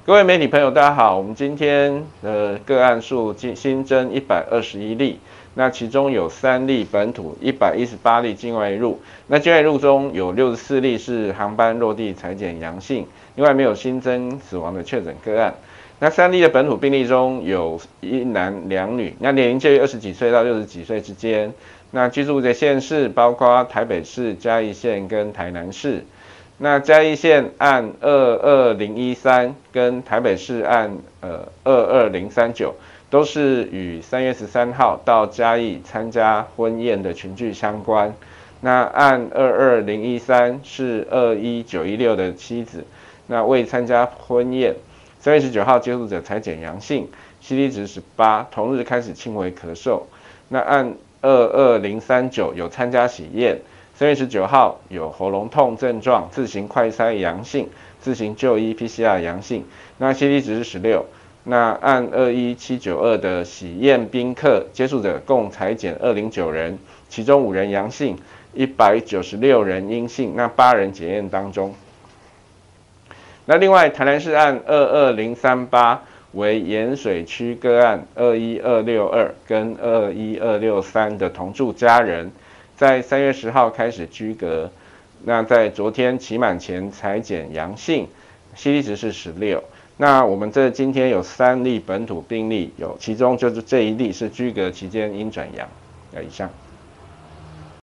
各位媒体朋友，大家好。我们今天个案数新增121例，那其中有3例本土，118例境外入。那境外入中有64例是航班落地采检阳性，另外没有新增死亡的确诊个案。那3例的本土病例中有1男2女，那年龄介于20几岁到60几岁之间。那居住的县市包括台北市、嘉义县跟台南市。那嘉义县案22013跟台北市案22039都是与3月13号到嘉义参加婚宴的群聚相关。那案22013是21916的妻子，那未参加婚宴，3月19号接触者采检阳性 ，CT 值18，同日开始轻微咳嗽。那案22039有参加喜宴。3月19号有喉咙痛症状，自行快筛阳性，自行就医 PCR 阳性，那 CT 值是16。那按21792的喜宴宾客接触者共采检209人，其中5人阳性，196人阴性，那8人检验当中。那另外台南市案22038为盐水区个案21262跟21263的同住家人。在3月10号开始居隔，那在昨天期满前采检阳性 ，CT 值是16。那我们今天有3例本土病例，其中就是这1例是居隔期间阴转阳。以上。